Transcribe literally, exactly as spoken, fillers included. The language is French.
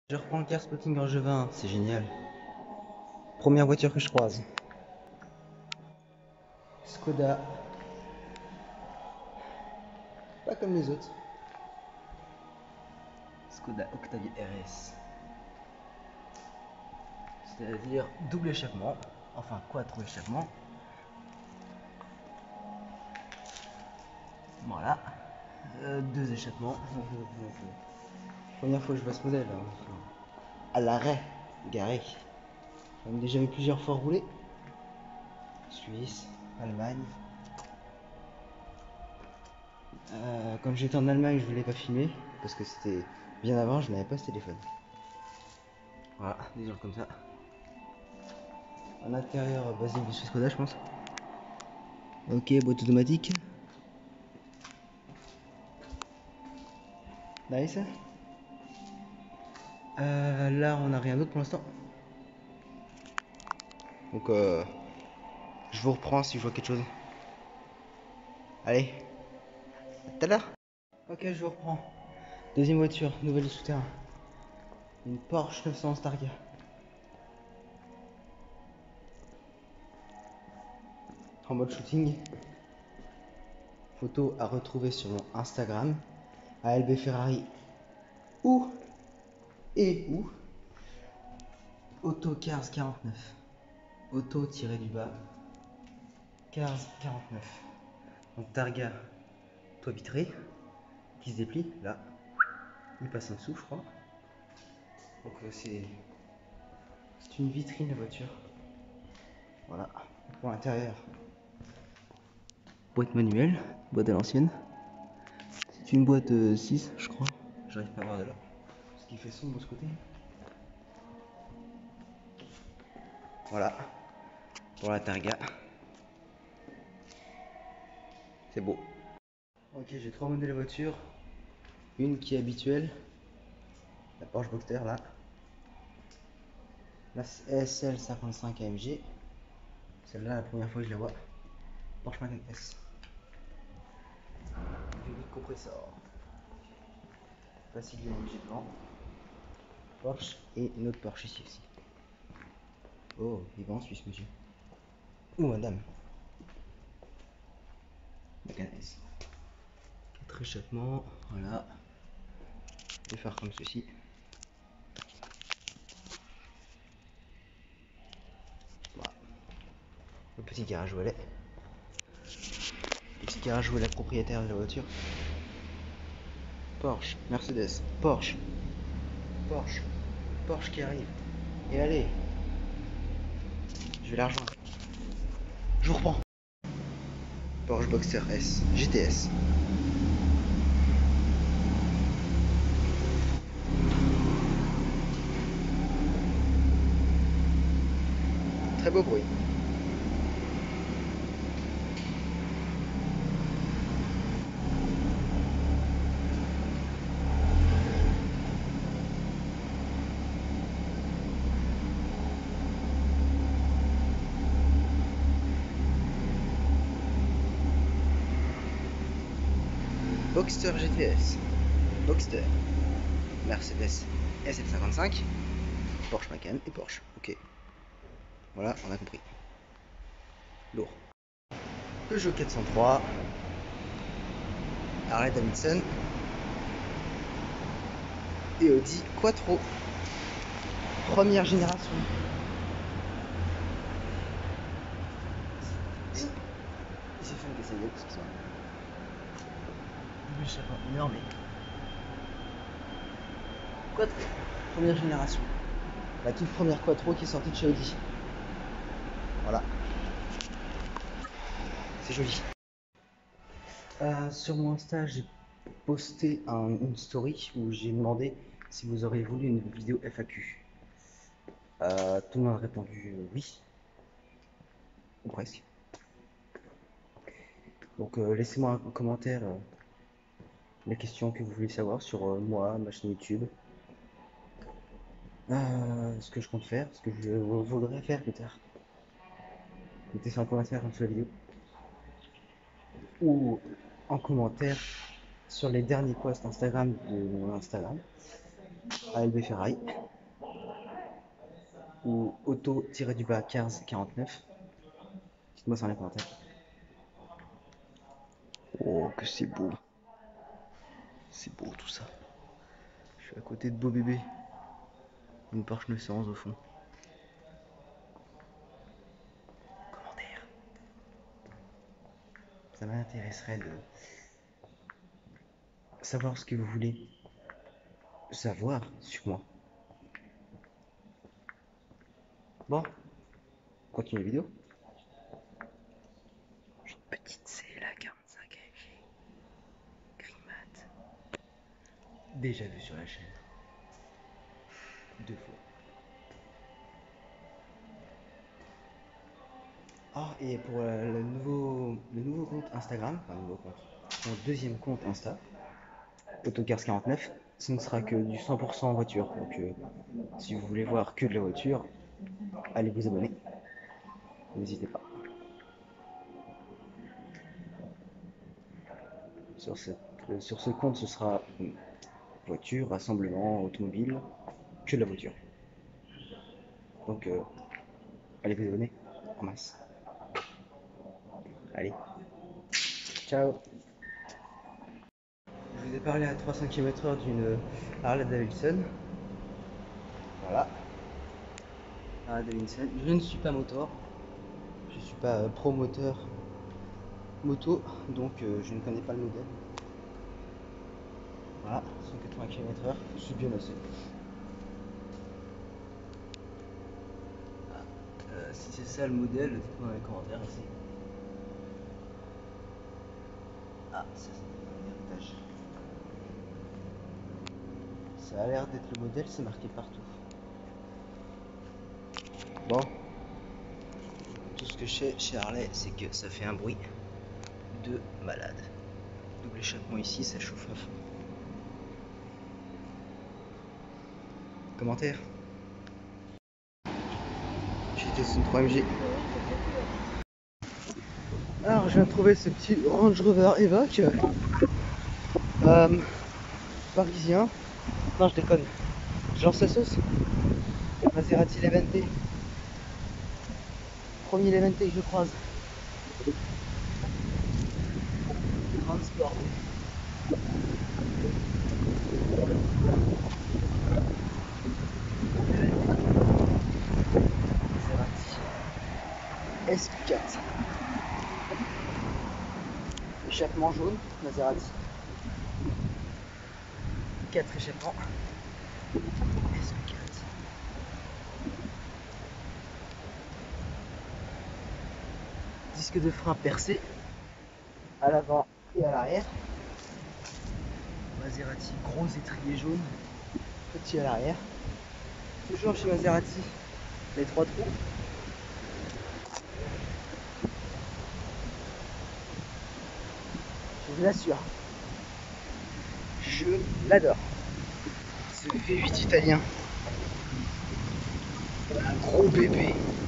Je reprends le car spotting Angevin, c'est génial. Première voiture que je croise. Skoda. Pas comme les autres. Skoda Octavia R S. C'est-à-dire double échappement. Enfin, quattro échappement. Voilà. Euh, deux échappements. Première fois que je vois ce modèle. Hein. À l'arrêt, garé. J'en ai déjà vu plusieurs fois rouler. Suisse, Allemagne. Euh, quand j'étais en Allemagne, je voulais pas filmer parce que c'était bien avant, je n'avais pas ce téléphone. Voilà, des gens comme ça. Un intérieur basique de chez Skoda, je pense. Ok, boîte automatique. Nice. Euh, là, on n'a rien d'autre pour l'instant. Donc, euh, je vous reprends si je vois quelque chose. Allez, à tout à l'heure. Ok, je vous reprends. Deuxième voiture, nouvelle du souterrain. Une Porsche neuf cent onze Targa. En mode shooting. Photo à retrouver sur mon Instagram. A L B Ferrari. Ou et ou Auto Cars quarante-neuf. Auto tiré du bas. Cars quarante-neuf. Donc Targa, toit vitré, qui se déplie, là. Il passe en dessous, je crois. Donc euh, c'est c'est une vitrine la voiture. Voilà. Pour l'intérieur, boîte manuelle, boîte à l'ancienne. C'est une boîte euh, six, je crois. J'arrive pas à voir de là. Ce qui fait sombre de ce côté. Voilà. Pour la Targa. C'est beau. Ok, j'ai trois modèles de voiture. Une qui est habituelle. La Porsche Boxster là. La S L cinquante-cinq A M G. Celle-là, la première fois que je la vois. Porsche Macan S. Une compresseur. Facile de ménager devant. Porsche et une autre Porsche ici aussi. Oh, il va en Suisse, monsieur. Ou madame. Macan S. Quatre échappements, voilà. Des phares comme ceci. Voilà. Le petit garage volet. Le petit garage volet propriétaire de la voiture. Porsche, Mercedes, Porsche, Porsche, Porsche qui arrive. Et allez, je vais la rejoindre. Je vous reprends. Porsche Boxster S, G T S. Très beau bruit. Boxster G T S, Boxster, Mercedes S L cinquante-cinq, Porsche Macan et Porsche. Ok. Voilà, on a compris. Lourd. Peugeot quatre cent trois, Harley Davidson et Audi Quattro. Première génération. Il s'est fait une caisse à gueule, excuse-moi. Je sais pas, énorme. Quattro, première génération. La toute première Quattro qui est sortie de chez Audi. Voilà. C'est joli. Euh, sur mon Insta, j'ai posté un, une story où j'ai demandé si vous auriez voulu une vidéo F A Q. Euh, tout le monde a répondu euh, oui. Ou presque. Donc euh, laissez-moi un commentaire euh, les questions que vous voulez savoir sur euh, moi, ma chaîne YouTube. Euh, ce que je compte faire, ce que je voudrais faire plus tard. Mettez ça en commentaire sous la vidéo. Ou en commentaire sur les derniers posts Instagram de mon Instagram. A L B Ferrari ou auto-du-bas Cars quarante-neuf. Dites-moi ça dans les commentaires. Oh, que c'est beau. C'est beau tout ça. Je suis à côté de beau bébé. Une Porsche neuf cent onze au fond. Commentaire. Ça m'intéresserait de savoir ce que vous voulez savoir sur moi. Bon, on continue la vidéo. J'ai une petite C L A quarante-cinq A F G gris mat. Déjà vu sur la chaîne. Deux fois. Ah, et pour euh, le, nouveau, le nouveau compte Instagram, enfin le nouveau compte, mon deuxième compte Insta, Autocars quarante-neuf, ce ne sera que du cent pour cent voiture. Donc euh, si vous voulez voir que de la voiture, allez vous abonner. N'hésitez pas. Sur, cette, euh, sur ce compte, ce sera euh, voiture, rassemblement, automobile, que de la voiture. Donc euh, allez vous abonner en masse. Allez, ciao. Je vous ai parlé à trois cents kilomètres heure d'une Harley Davidson. Voilà. Harley Davidson. Je ne suis pas moteur. Je ne suis pas euh, promoteur moto, donc euh, je ne connais pas le modèle. Voilà, cent quatre-vingts kilomètres heure, je suis bien assez. Ah, euh, si c'est ça le modèle, dites-moi dans les commentaires ici. Ah, ça c'est un héritage. Ça a l'air d'être le modèle, c'est marqué partout. Bon, tout ce que je sais chez Harley, c'est que ça fait un bruit de malade. Double échappement ici, ça chauffe à fond. Commentaire. J'ai testé une trois M G. Alors, je viens de trouver ce petit Range Rover Evoque euh, parisien. Non, je déconne. Genre sa sauce. Maserati Levante. Premier Levante que je croise. Transport. Maserati S quatre. Échappement jaune, Maserati. quatre échappements. S quatre. Disque de frein percé à l'avant et à l'arrière. Maserati, gros étrier jaune, petit à l'arrière. Toujours chez Maserati, les trois trous. Je vous l'assure, je l'adore. Ce V huit italien, un gros bébé.